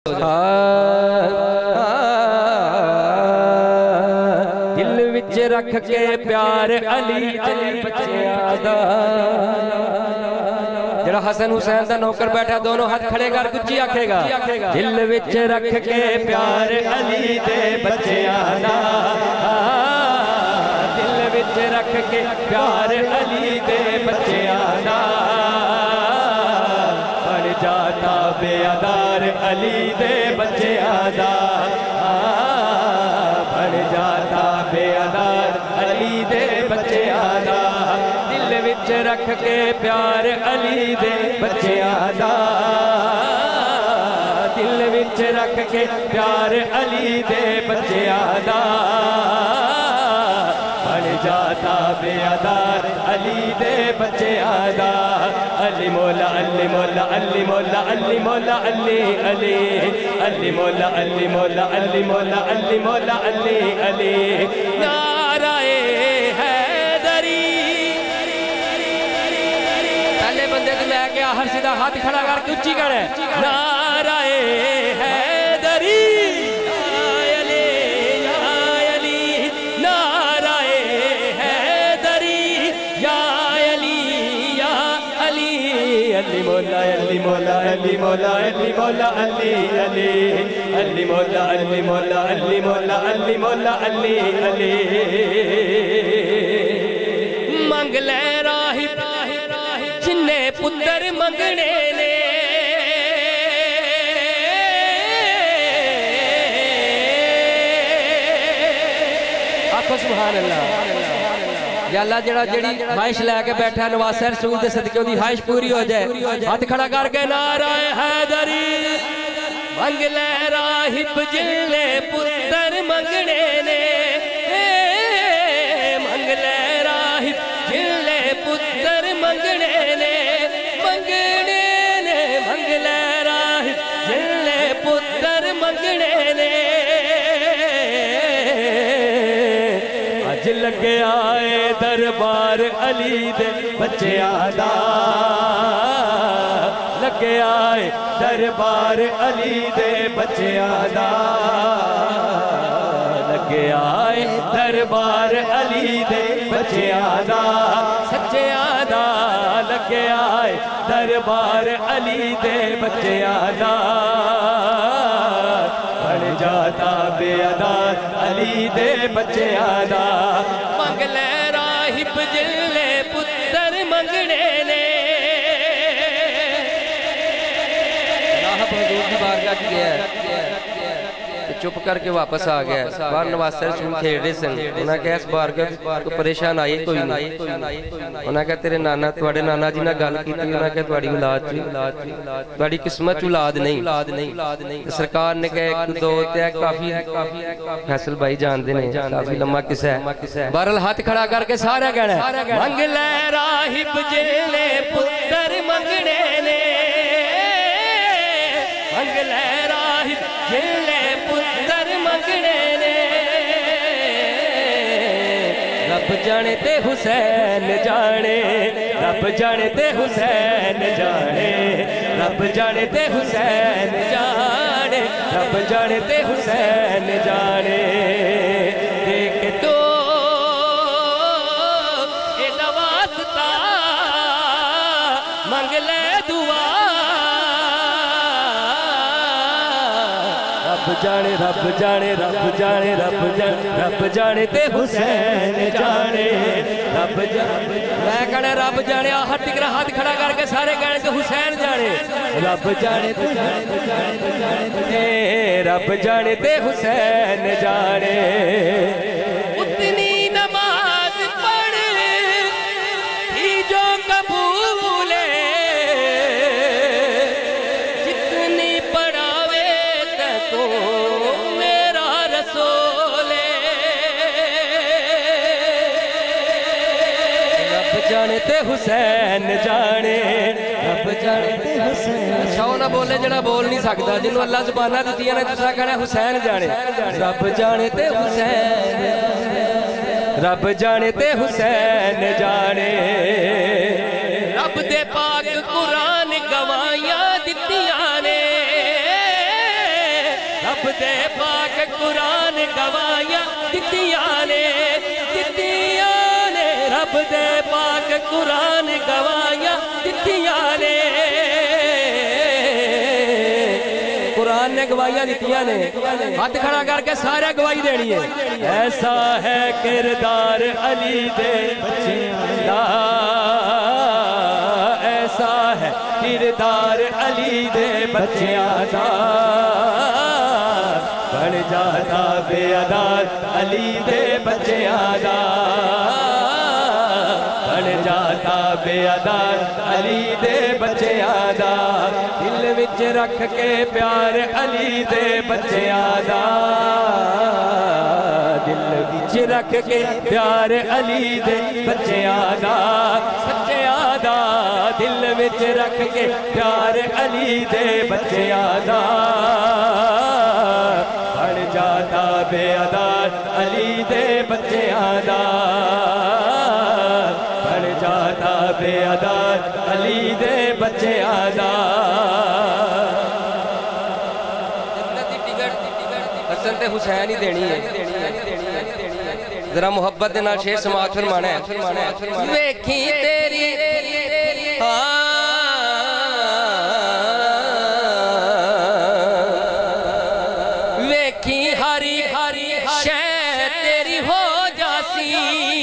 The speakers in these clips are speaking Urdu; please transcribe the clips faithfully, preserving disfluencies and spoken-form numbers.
دل وچ رکھ کے پیار علی علی بچیاں دا جڑا حسن حسین دا نوکر بیٹھا دونوں ہاتھ کھڑے کر گچی آکھے گا دل وچ رکھ کے پیار علی دے بچیاں دا دل وچ رکھ کے پیار علی دے بچیاں دا بن جاتا بے ادار علی دے بچیاں دا بن جاتا بے ادار علی دے بچیاں دا دل وچ رکھ کے پیار علی دے بچیاں دا دل وچ رکھ کے پیار علی دے بچیاں دا بن جاتا بے ادار علی دے بچیاں دا علی مولا علی مولا علی مولا علی مولا علی علی علی مولا علی مولا علی مولا علی مولا علی علی نعرہ حیدری پہلے بندے کو لے کے ہر سیدھا ہاتھ کھڑا کر کے اچھی کرے نعرہ حیدری علی مولا علی مولا علی مولا علی مولا علی علی علی مولا علی مولا علی مولا علی مولا علی علی منگ لے راہب جننے پتر منگنے نے آخو سبحان اللہ یا اللہ جڑا جڑی خواہش لے کے بیٹھا نواسہ رسول دے صدقے دی خواہش پوری ہو جائے ہاتھ کھڑا کر کے نعرہ حیدری منگ لے راہب جلے پتر منگنے نے منگ لے راہب جلے پتر منگنے نے منگنے نے منگ لے راہب جلے پتر منگنے نے لگے آئے دربار علی دے بچیاں دا لگے آئے دربار علی دے بچیاں دا لگے آئے دربار علی دے بچیاں دا سچیاں دا لگے آئے دربار علی دے بچیاں دا بن جاتا بے ادار علی دے بچیاں دا منگ لے راہب جلے پتر منگنے نے راہب حضور کی بارگاہ کی گیا ہے چپ کر کے واپس آ گیا ہے بار نواسہ رسول کھیڑ رہے سن انہاں کہا اس بارگاہ کو پریشان آئے کوئی نہیں انہاں کہا تیرے نانا توڑے نانا جی نہ گال کی تھی انہاں کہا توڑی اولاد تھی توڑی قسمت اولاد نہیں سرکار نے کہا ایک دو تیا کافی فیصل بھائی جان دینے کافی لمحہ کس ہے بہرحال ہاتھ کھڑا کر کے سارا کہنا ہے منگ لے راہب جلے پتر منگنے نے منگ لے راہب جلے پتر منگنے نے رب جانے تے حسین جانے رب جانے تے حسین جانے رب جانے تے حسین جانے رب جانے تے حسین جانے دیکھ تو اے نواستا منگ لے دعا رب جانے رب جانے رب جانے رب جانے رب جانے تے حسین جانے رب جانے میں کہنے رب جانے آہت ٹکرہ ہاتھ کھڑا کر کے سارے کہنے تے حسین جانے رب جانے تے رب جانے تے حسین جانے اتنی نماز پڑھ ہی جو قبولے جتنی پڑھاوے تے تو میرا رسول رب جانے تے حسین جانے رب جانے تے حسین اچھا نہ بولے جڑا بول نہیں سکتا جنہوں اللہ زبانہ دیتی ہے نا دوسرا کہنا حسین جانے رب جانے تے حسین رب جانے تے حسین جانے رب دے پاک قرآن گواہیاں دتیاں نے رب دے پاک قرآن گواہیاں دتیاں نے دتیاں نے رب دے پاک قرآن گواہیاں دتیاں نے قرآن نے گواہیاں دتیاں نے ہاتھ کھڑا کر کے سارے گواہی دینی ہے ایسا ہے کردار علی دے بچیاں ایسا ہے کردار علی دے بچیاں دا بن جاتا بے ادار علی دے بچیاں دا بن جاتا بے ادار علی دے بچیاں دا دل وچ رکھ کے پیار علی دے بچیاں دا دل وچ رکھ کے پیار علی دے بچیاں دا سچیاں دا دل وچ رکھ کے پیار علی دے بچیاں دا بن جاتا بے ادار علی دے بچیاں دا بن جاتا بے ادار علی دے بچیاں دا حسن تے حسین ہی دینی ہے ذرا محبت دے نال شیر سماعت فرمانا ہے ویکھی تیری ویکھی ہری شے تیری ہو جاسی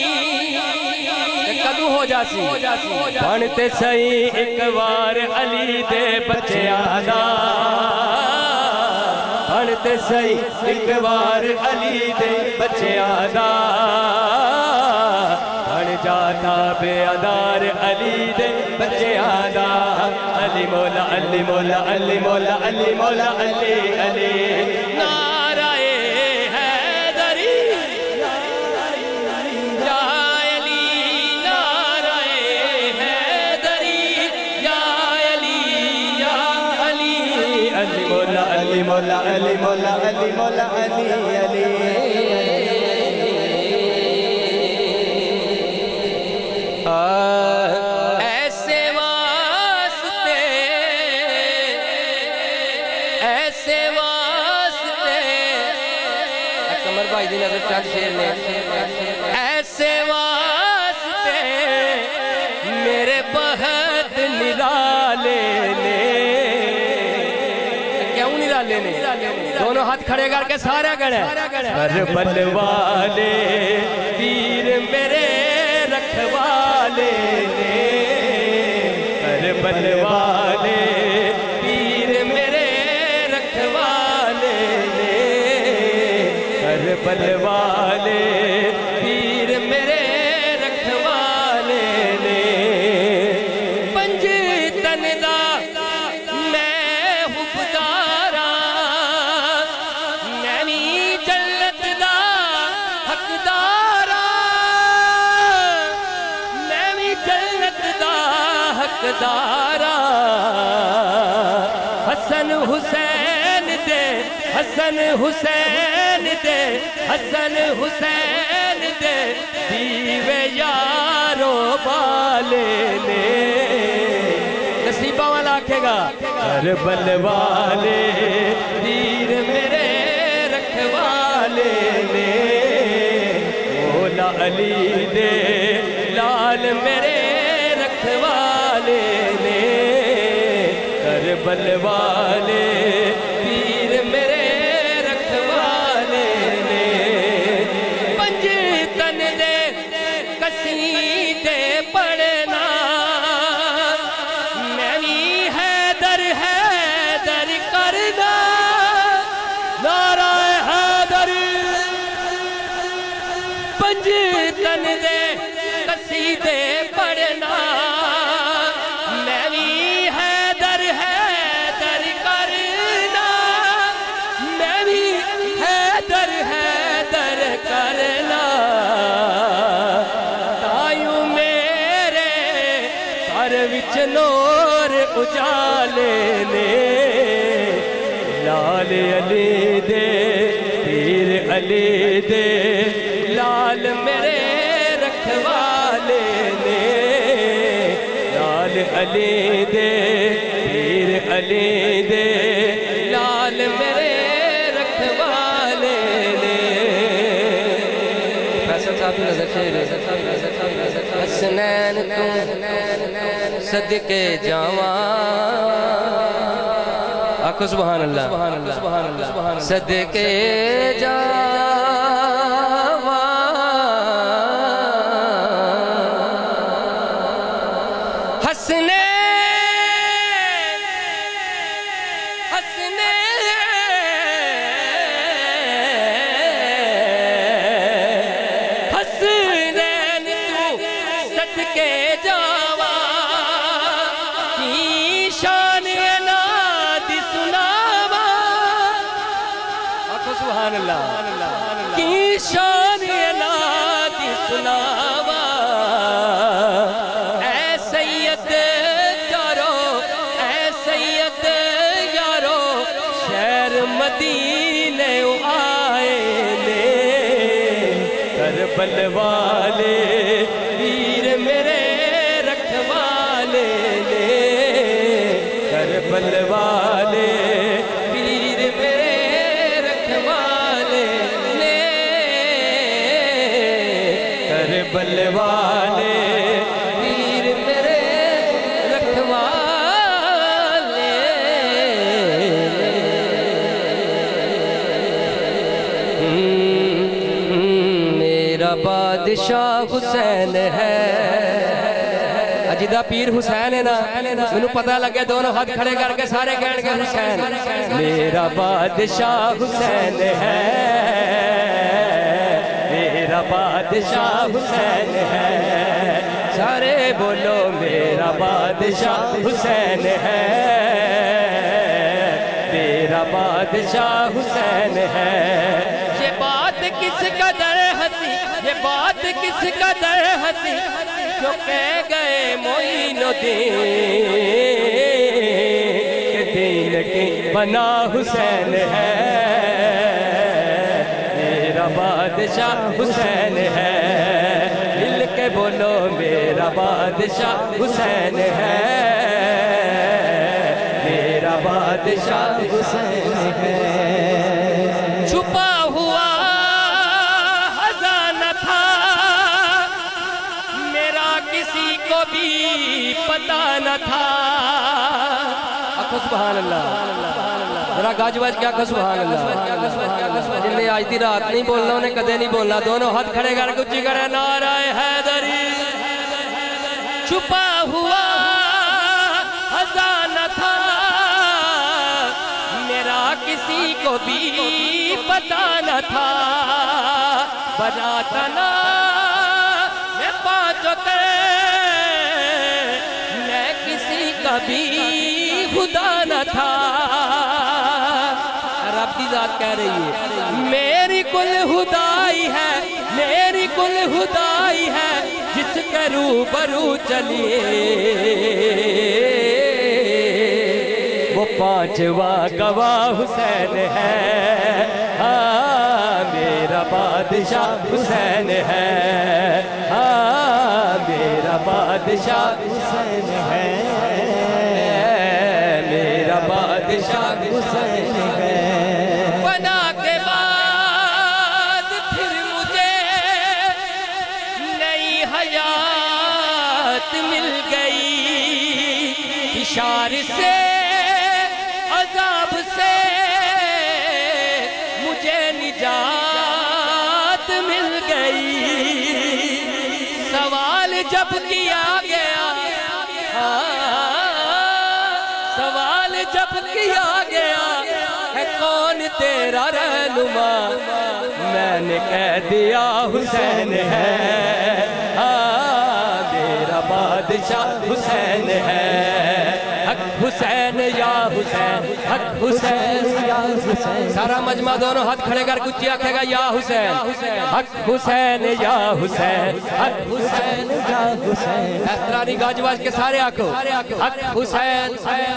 کدو ہو جاسی بنتے سہی ایک بار علی دے بچیاں دا بنتے سہی ایک بار علی دے بچیاں دا بن جاتا بے ادار علی دے بچیاں دا علی مولا علی مولا علی مولا علی مولا علی علی نعرہ حیدری یا علی نعرہ حیدری یا علی یا علی علی مولا علی مولا علی مولا علی مولا علی علی ایسے واسطے ایسے واسطے کمر بھائی دی نظر چند شیر نے ایسے واسطے میرے بہت نرالے نے کیوں نرالے نے دونوں ہاتھ کھڑے کر کے سارا گڑے کربل والے پیر میرے رکھوالے نے کربل والے پیر میرے رکھوالے نے کربل والے پیر میرے رکھوالے نے پنج تن دا میں حبدارا میں بھی جنت دا حقدارا میں بھی جنت دا حقدارا حسن حسین دے حسن حسین دے حسن حسین دے دیوے یارو بالے نے نصیبہ والا آکھے گا کربل والے پیر میرے رکھوالے نے مولا علی دے لال میرے رکھوالے نے کربل والے پیر میرے رکھوالے نے پنج تن دے قصیدے پڑھنا میں بھی حیدر حیدر کرنا نعرہ حیدر پنج تن دے قصیدے پڑھنا میں بھی حیدر حیدر کرنا میں بھی حیدر حیدر کرنا تائیوں میرے سر وچ نور اجالے نے لال علی دے پیر علی دے لال میرے رکھوالے نے لال علی دے پیر علی دے لال میرے حسنین تو صدقے جاواں آکھو سبحان اللہ صدقے جاواں حسنین حسنین حسنین تو صدقے جاواں کی شان انادی سناواں آکھو سبحان اللہ کی شان انادی سناواں اے سید یارو اے سید یارو شہر مدینے آئے لے کربل والے ویر میرے رکھوالے لے کربل والے ویر میرے رکھوالے لے کربل والے ویر میرے رکھوالے میرا بادشاہ حسین ہے اجدہ پیر حسین ہے نا انہوں پتہ لگے دونوں ہاتھ کھڑے کر کے سارے کہنے کے حسین میرا بادشاہ حسین ہے میرا بادشاہ حسین ہے سارے بولو میرا بادشاہ حسین ہے میرا بادشاہ حسین ہے یہ بات کس قدر ہنسی یہ بات کس قدر ہنسی جو کہہ گئے معین الدین کہ دین کی بنا حسین ہے میرا بادشاہ حسین ہے مل کے بولو میرا بادشاہ حسین ہے میرا بادشاہ حسین ہے چھپا ہوا خزانہ تھا میرا کسی کو بھی پتہ نہ تھا آکھو سبحان اللہ ذرا گاج باج کیا آکھو سبحان اللہ جن نے آج دی رات نہیں بولنا انہیں کدے نہیں بولنا دونوں ہاتھ کھڑے کر کے اچھی کرے نعرہ حیدری چھپا ہوا خزانہ تھا میرا کسی کو بھی پتہ نہ تھا بناتا نا میں پانچوں تے میں کسی کا بھی خدا نہ تھا رب دی ذات کہہ رہی ہے میری کل خدائی ہے میری کل خدائی ہے جس کے روبرو چلیے وہ پانچواں گواہ حسین ہے ہاں میرا بادشاہ حسین ہے ہاں میرا بادشاہ حسین ہے میرا بادشاہ حسین ہے فنا کے بعد پھر مجھے نئی حیات مل گئی اشار سے عذاب سے مجھے نجات مل گئی سوال جب کیا گیا سوال جب کیا گیا ہے کون تیرا رہنما میں نے کہہ دیا حسین ہے میرا بادشاہ حسین ہے حق حسین یا حسین حق حسین یا حسین سارا مجمع دونوں ہاتھ کھڑے کر کچھ آکھے گا یا حسین حق حسین یا حسین حق حسین یا حسین اس طرح نہیں گاج باج کے سارے آکھو حق حسین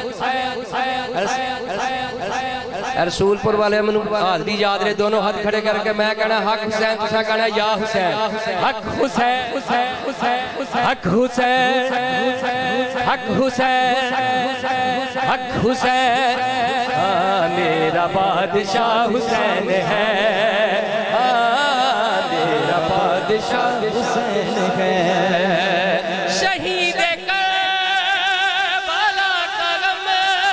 رسول پور والے منو ہاتھ دی یاد رہے دونوں ہاتھ کھڑے کر کے میں کہنا حق حسین تسا کہنا یا حسین حق حسین حق حسین حق حسین حق حسین میرا بادشاہ حسین ہے میرا بادشاہ بادشاہ حسین ہے شہید کربلا کا غم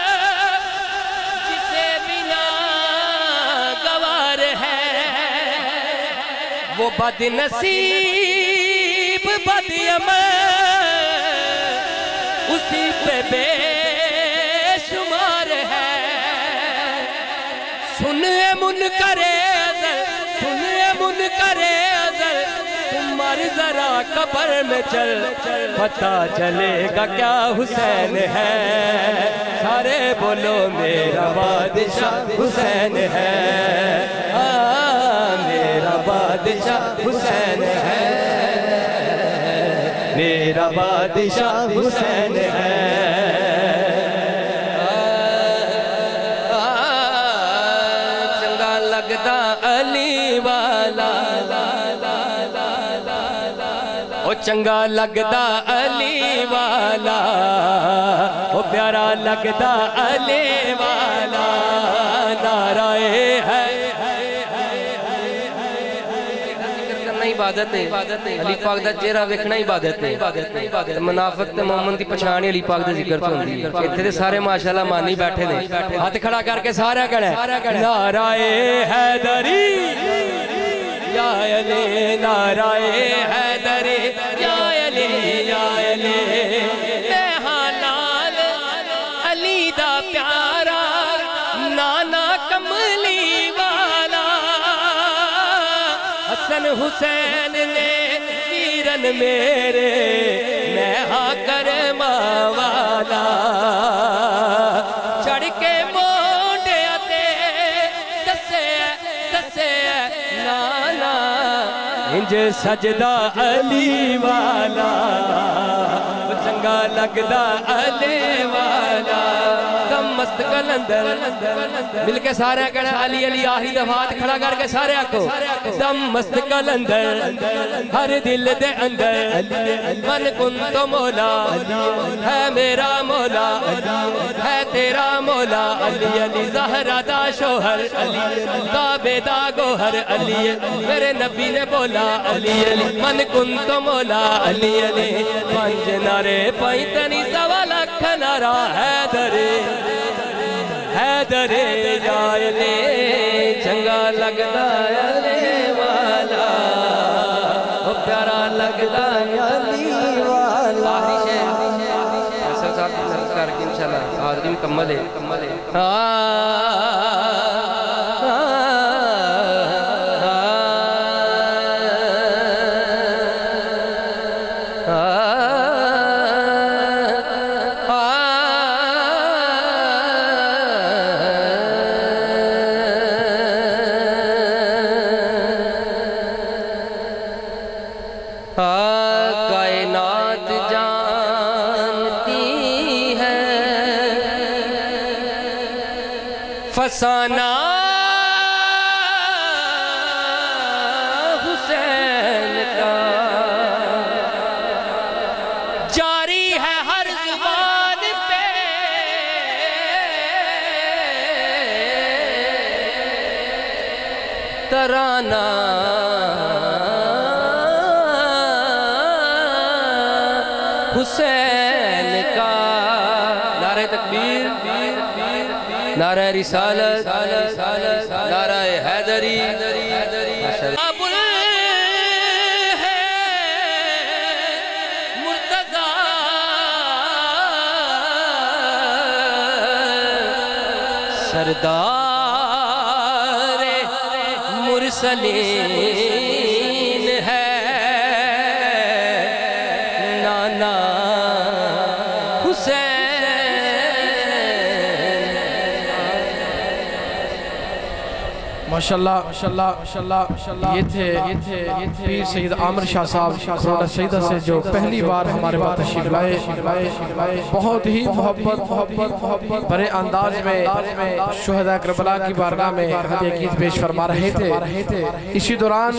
جسے بنا گوار ہے وہ بد نصیب بد عمل اسی پہ بے شمار ہے سنے منکر ازل سنے منکر ازل تم مر ذرا قبر میں چل پتہ چلے گا کیا حسین ہے سارے بولو میرا بادشاہ حسین ہے میرا بادشاہ حسین ہے میرا بادشاہ حسین ہے چنگا لگدا علی والا او چنگا لگدا علی والا او پیارا لگدا علی والا نعرہ ہے عبادت ہے علی پاک دا چہرہ ویکھنا عبادت ہے منافق تے مومن دی پہچان علی پاک دے ذکر تو ہوندی ہے ایتھے تے سارے ماشاءاللہ مانی بیٹھے نے ہاتھ کھڑا کر کے سارا کہنا نعرہ حیدری یا علی نعرہ حیدری یا علی یا علی میں ہاں لال علی دا پیارا نانا کملی والا حسن حسین نے ویرن میرے میں ہاں کرما والا چڑھ کے مونڈے آتے دسے دسے نانا انج سجدہ علی والا چنگا لگدا علی والا دم مست کلندر مل کے سارے کہنا علی علی آخری دفعات کھڑا کر کے سارے آکو دم مست کلندر ہر دل دے اندر من کن تو مولا ہے میرا مولا ہے تیرا مولا علی علی زہرہ دا شوہر علی کعبے دا گوہر علی میرے نبی نے بولا علی علی من کن تو مولا علی علی پنج نارے پائنتنی سوا لکھ نارا حیدرے حیدرے جائلے چنگا لگدا علی والا وہ پیارا لگدا علی والا آخری شہر ایسا صاحب نرد کر کے انشاءاللہ آدمی مکمل ہے کائنات جانتی ہے فسانہ حسین کا جاری ہے ہر زبان پہ ترانہ حسین کا نعرہ تکبیر نعرہ رسالت نعرہ حیدری ابو ہے مرتضی سردار مرسلین ہے نانا حسین ماشاءاللہ ماشاءاللہ یہ تھے پیر سید عامر شاہ صاحب کروڑا سیدہ سے جو پہلی بار ہمارے بات تشریف لائے بہت ہی محبت بڑے انداز میں شہداء کربلا کی بارگاہ میں ہدیہ عقید پیش فرما رہے تھے اسی دوران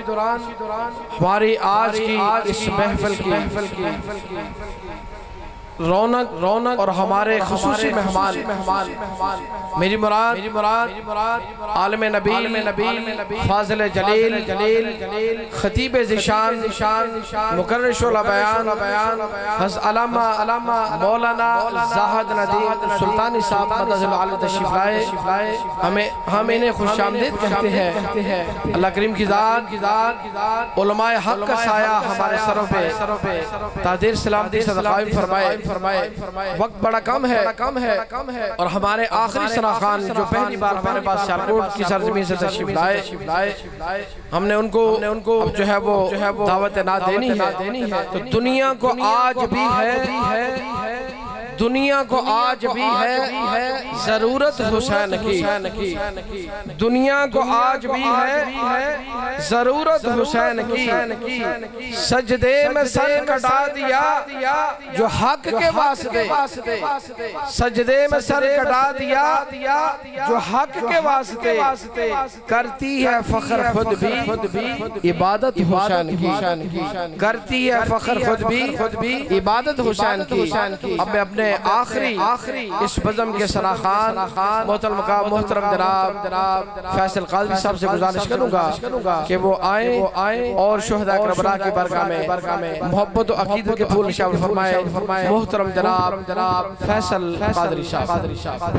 ہماری آج کی اس محفل کی رونق رونق اور ہمارے خصوصی مہمان میری مراد عالم نبیل فاضل جلیل خطیب ذیشان مقرر شعلہ بیان حضرت علامہ مولانا زاہد ندیم سلطانی صاحب مدد العالی تشریف لائے ہمیں ہم انہیں خوش آمدید کہتے ہیں۔ اللہ کریم کی ذات علماء حق کا سایہ ہمارے سروں پہ تاجر سلامتی صدقہ قائم فرمائے۔ وقت بڑا کم ہے اور ہمارے آخری ثنا خان جو پہلی بار ہمارے پاس سیالکوٹ کی سرزمین سے تشریف لائے ہم نے ان کو جو ہے وہ دعوت نہ دینی ہے تو دنیا کو آج بھی ہے دنیا کو آج بھی ہے ضرورت حسین کی دنیا کو آج بھی ہے ضرورت حسین کی سجدے میں سر کٹا دیا جو حق کے واسطے سجدے میں سر کٹا دیا جو حق کے واسطے کرتی ہے فخر خود بھی عبادت حسین کی کرتی ہے فخر خود بھی عبادت حسین کی۔ اب میں اپنے آخری اس بزم کے ثنا خان محترم مقام محترم جناب فیصل قاضی صاحب سے گزارش کروں گا کہ وہ آئیں اور شہداء کربلا کی برگاہ میں محبت و عقیدت کے پھول نشان فرمائے۔ محترم جناب فیصل قاضی صاحب۔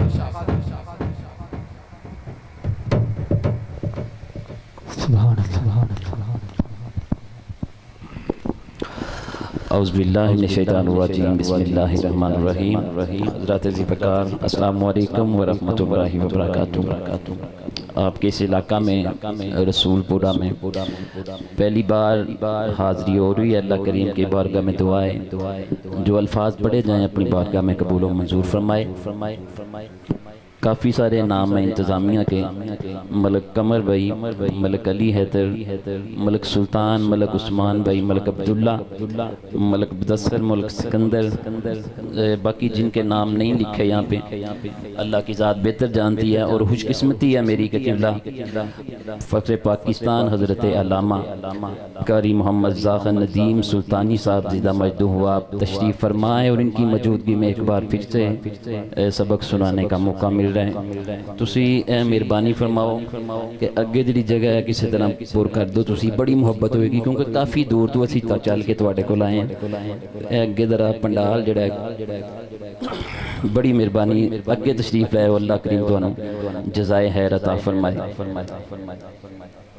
سبحان اللہ۔ اعوذ باللہ من الشیطان الرجیم بسم اللہ الرحمن الرحیم۔ حضرات عزیز پکار السلام علیکم ورحمۃ اللہ وبرکاتہ۔ آپ کے اس علاقہ میں رسول پورہ میں پہلی بار حاضری ہو رہی ہے۔ اللہ کریم کے بارگاہ میں دعائیں جو الفاظ پڑھے جائیں اپنی بارگاہ میں قبول و منظور فرمائے۔ کافی سارے نام ہیں انتظامیہ کے، ملک قمر بھائی، ملک علی حیدر، ملک سلطان، ملک عثمان بھائی، ملک عبداللہ، ملک بدسر، ملک سکندر، باقی جن کے نام نہیں لکھے یہاں پہ اللہ کی ذات بہتر جانتی ہے۔ اور خوش قسمتی ہے میری کہ قبلہ فخر پاکستان حضرت علامہ قاری محمد زاہد ندیم سلطانی صاحب زندہ مجدو ہوا تشریف فرمائے اور ان کی موجودگی میں ایک بار پھر سے سبق سنانے کا موقع مل رہے ہیں۔ تسی مہربانی فرماؤ کہ اگے جڑی جگہ ہے کسی طرح پور کر دو، تسی بڑی محبت ہوئے گی کیونکہ کافی دور تو اسی تا چل کے تواڈے کول آئے ہیں۔ اگے ذرا پنڈال جڑا ہے بڑی مہربانی اگے تشریف لائے، اللہ کریم تانوں جزائے خیر عطا فرمائے۔